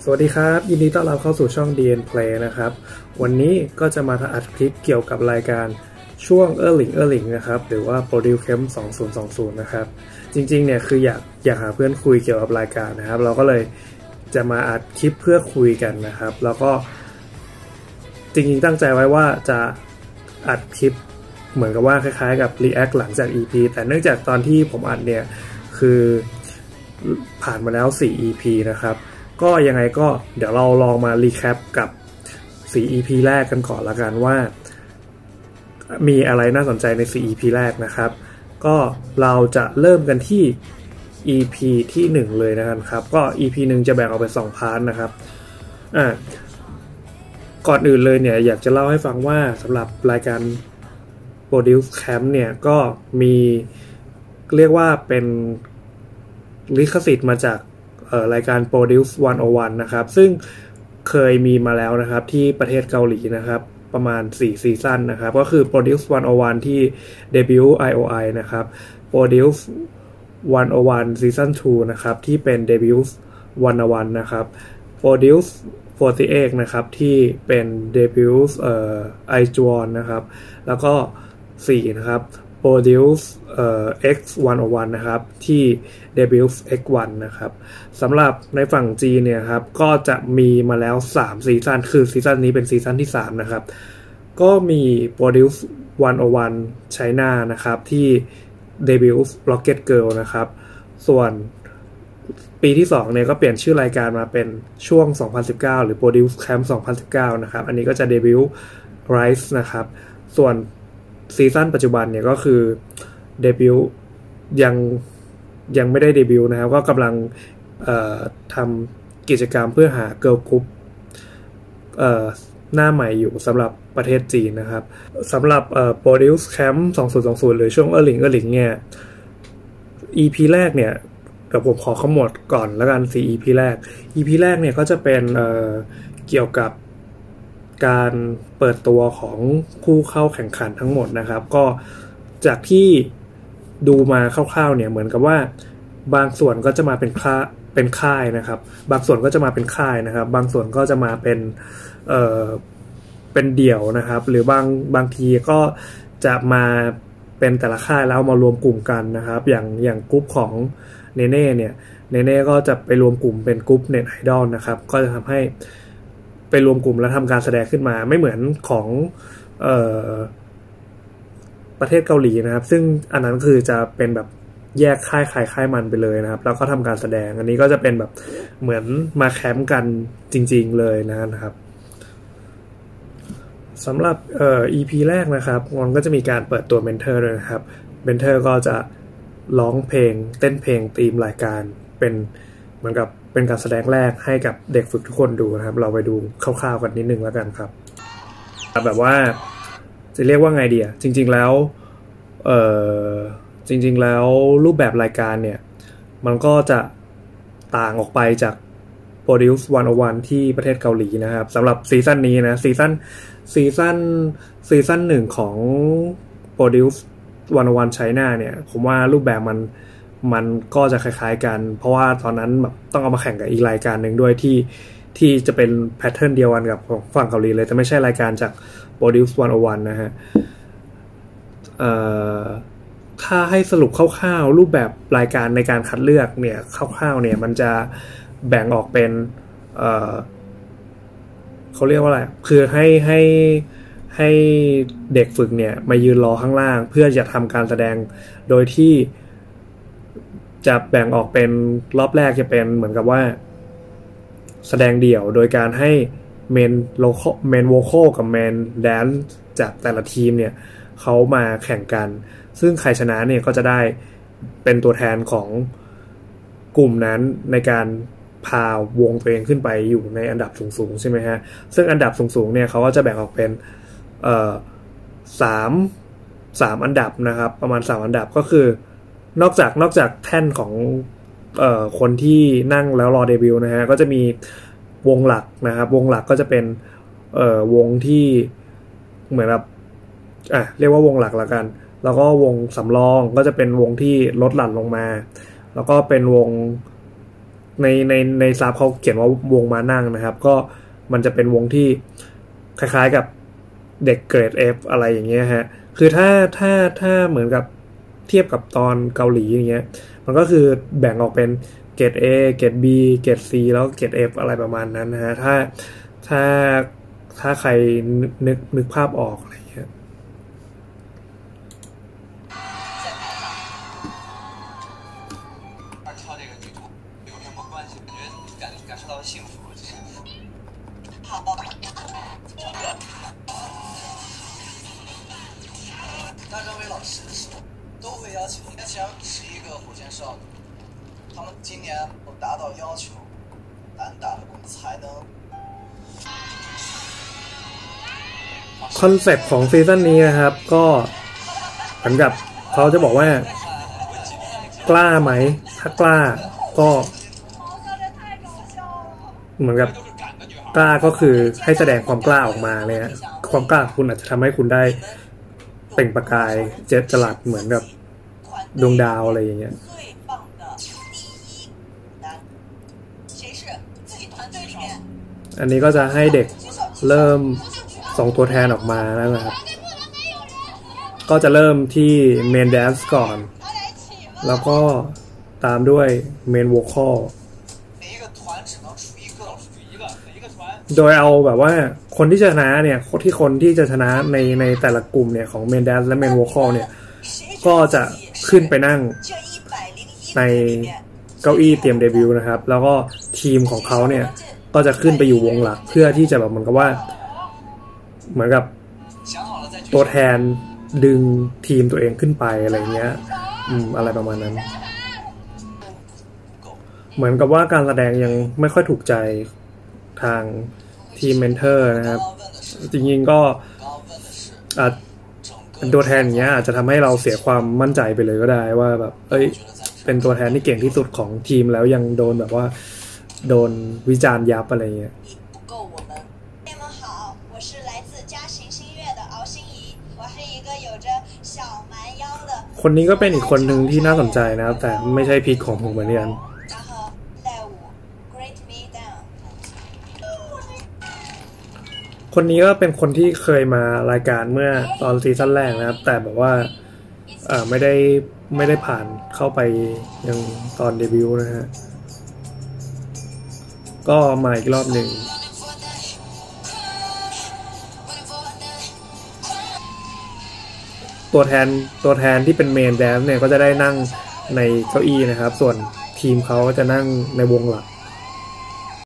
สวัสดีครับยินดีต้อนรับเข้าสู่ช่อง DN Play นะครับวันนี้ก็จะมาอัดคลิปเกี่ยวกับรายการช่วงเออร์ลิงนะครับหรือว่า Produce Camp 2020นะครับจริงๆเนี่ยคืออยากหาเพื่อนคุยเกี่ยวกับรายการนะครับเราก็เลยจะมาอัดคลิปเพื่อคุยกันนะครับแล้วก็จริงๆตั้งใจไว้ว่าจะอัดคลิปเหมือนกับว่าคล้ายๆกับ React หลังจาก EP แต่เนื่องจากตอนที่ผมอัดเนี่ยคือผ่านมาแล้ว4 EP นะครับก็ยังไงก็เดี๋ยวเราลองมารีแคปกับ4 EP แรกกันก่อนละกันว่ามีอะไรน่าสนใจใน4 EP แรกนะครับก็เราจะเริ่มกันที่ EP ที่1เลยนะครับก็ EP 1จะแบ่งออกเป็น2พาร์ทนะครับก่อนอื่นเลยเนี่ยอยากจะเล่าให้ฟังว่าสำหรับรายการ Produce Camp เนี่ยก็มีเรียกว่าเป็นลิขสิทธิ์มาจากรายการ Produce 101 นะครับซึ่งเคยมีมาแล้วนะครับที่ประเทศเกาหลีนะครับประมาณ4ซีซั่นนะครับก็คือ Produce 101 ที่ debut IOI นะครับ Produce 101 Season 2 นะครับที่เป็น debut 101 นะครับ Produce 48 นะครับที่เป็น debut iJuwon นะครับแล้วก็4นะครับProduce X101 นะครับที่ Debut X1 นะครับสำหรับในฝั่งจีนเนี่ยครับก็จะมีมาแล้ว3ซีซั่นคือซีซั่นนี้เป็นซีซั่นที่3นะครับก็มี Produce 101 China นะครับที่ Debut Rocket Girl นะครับส่วนปีที่2เนี่ยก็เปลี่ยนชื่อรายการมาเป็นช่วง2019หรือ Produce Camp 2019นะครับอันนี้ก็จะ Debut Rise นะครับส่วนซีซั่นปัจจุบันเนี่ยก็คือเดบิวต์ยังไม่ได้เดบิวต์นะครับก็กำลังทำกิจกรรมเพื่อหาเกิร์ลกรุ๊ปหน้าใหม่อยู่สำหรับประเทศจีนนะครับสำหรับProduce Camp 2020หรือช่วงเออร์ลิงเนี่ย EP แรกเนี่ยเดี๋ยวผมขอขมวดก่อนแล้วกัน4 EP แรก EP แรกเนี่ยก็จะเป็นเกี่ยวกับการเปิดตัวของผู้เข้าแข่งขันทั้งหมดนะครับก็จากที่ดูมาคร่าวๆเนี่ยเหมือนกับว่าบางส่วนก็จะมาเป็นค่ายนะครับบางส่วนก็จะมาเป็นค่ายนะครับบางส่วนก็จะมาเป็นเดี่ยวนะครับหรือบางทีก็จะมาเป็นแต่ละค่ายแล้วมารวมกลุ่มกันนะครับอย่างกลุ่มของเนเน่เนี่ยเนเน่ก็จะไปรวมกลุ่มเป็นกลุ่มเน็ตไอดอลนะครับก็จะทำให้ไปรวมกลุ่มแล้วทำการแสดงขึ้นมาไม่เหมือนของประเทศเกาหลีนะครับซึ่งอันนั้นคือจะเป็นแบบแยกค่ายใครค่ายมันไปเลยนะครับแล้วก็ทำการแสดงอันนี้ก็จะเป็นแบบเหมือนมาแคมป์กันจริงๆเลยนะครับสำหรับEP แรกนะครับมันก็จะมีการเปิดตัวเมนเทอร์ด้วยนะครับเมนเทอร์ก็จะร้องเพลงเต้นเพลงธีมรายการเป็นเหมือนกับเป็นการแสดงแรกให้กับเด็กฝึกทุกคนดูนะครับเราไปดูคร่าวๆกันนิดนึงแล้วกันครับแบบว่าจะเรียกว่าไงดีอ่ะจริงๆแล้วรูปแบบรายการเนี่ยมันก็จะต่างออกไปจาก Produce 101 ที่ประเทศเกาหลีนะครับสำหรับซีซั่นนี้นะซีซั่น1ของ Produce 101 China เนี่ยผมว่ารูปแบบมันก็จะคล้ายๆกันเพราะว่าตอนนั้นแบบต้องเอามาแข่งกับอีกรายการหนึ่งด้วยที่จะเป็นแพทเทิร์นเดียวกันกับฝั่งเกาหลีเลยแต่ไม่ใช่รายการจาก Produce 101 นะฮะถ้าให้สรุปคร่าวๆรูปแบบรายการในการคัดเลือกเนี่ยคร่าวๆเนี่ยมันจะแบ่งออกเป็นเขาเรียกว่าอะไรคือให้เด็กฝึกเนี่ยมายืนรอข้างล่างเพื่อจะทำการแสดงโดยที่จะแบ่งออกเป็นรอบแรกจะเป็นเหมือนกับว่าแสดงเดี่ยวโดยการให้เมนโวคอลกับเมนแดนซ์จากแต่ละทีมเนี่ยเขามาแข่งกันซึ่งใครชนะเนี่ยก็จะได้เป็นตัวแทนของกลุ่มนั้นในการพาวงตัวเองขึ้นไปอยู่ในอันดับสูงๆใช่ไหมฮะซึ่งอันดับสูงๆเนี่ยเขาก็จะแบ่งออกเป็น3อันดับนะครับประมาณ3อันดับก็คือนอกจากแท่นของคนที่นั่งแล้วรอเดบิวต์นะฮะก็จะมีวงหลักนะครับวงหลักก็จะเป็นวงที่เหมือนแบบเรียกว่าวงหลักละกันแล้วก็วงสำรองก็จะเป็นวงที่ลดหลั่นลงมาแล้วก็เป็นวงในซับเขาเขียนว่าวงมานั่งนะครับก็มันจะเป็นวงที่คล้ายๆกับเด็กเกรด F อะไรอย่างเงี้ยฮะคือถ้าเหมือนกับเทียบกับตอนเกาหลีอย่างเงี้ยมันก็คือแบ่งออกเป็นเกรด A เกรด B เกรด C แล้วเกรด F อะไรประมาณนั้นนะฮะถ้าใครนึกภาพออกอะไรอย่างเงี้ย那认为老师的时候，都会邀请11个火箭少女，他们今年都达到要求，难打的才能。 คอนเซ็ปต์ของซีซั่นนี้นะครับก็เหมือนกับเขาจะบอกว่ากล้าไหมถ้ากล้าก็เหมือนกับกล้าก็คือให้แสดงความกล้าออกมาเลยฮะความกล้าคุณอาจจะทำให้คุณได้เปล่งประกายเจ็ดจลัดเหมือนกับดวงดาวอะไรอย่างเงี้ยอันนี้ก็จะให้เด็กเริ่มส่งตัวแทนออกมาแล้วนะครับก็จะเริ่มที่เมนแดนซ์ก่อนแล้วก็ตามด้วยเมนโวคอลโดยเอาแบบว่าคนที่จะชนะเนี่ยคนที่จะชนะในแต่ละกลุ่มเนี่ยของเมนแดนซ์และเมนโวคอลเนี่ยก็จะขึ้นไปนั่งในเก้าอี้เตรียมเดบิวต์นะครับแล้วก็ทีมของเขาเนี่ยก็จะขึ้นไปอยู่วงหลักเพื่อที่จะแบบเหมือนกับตัวแทนดึงทีมตัวเองขึ้นไปอะไรเงี้ยอะไรประมาณนั้นเหมือนกับว่าการแสดงยังไม่ค่อยถูกใจทางทีมเมนเทอร์นะครับจริงๆก็อาจเป็นตัวแทนอย่างเงี้ยอาจจะทำให้เราเสียความมั่นใจไปเลยก็ได้ว่าแบบเป็นตัวแทนที่เก่งที่สุดของทีมแล้วยังโดนแบบว่าโดนวิจารณ์ยับอะไรเงี้ยคนนี้ก็เป็นอีกคนหนึ่งที่น่าสนใจนะครับแต่ไม่ใช่พีคของผมเหมือนกันคนนี้ก็เป็นคนที่เคยมารายการเมื่อตอนซีซั่นแรกนะครับแต่แบบว่าไม่ได้ผ่านเข้าไปยังตอนเดบิวต์นะฮะก็มาอีกรอบหนึ่งตัวแทนที่เป็นเมนแดนซ์เนี่ยก็จะได้นั่งในเก้าอี้นะครับส่วนทีมเขาก็จะนั่งในวงหลัก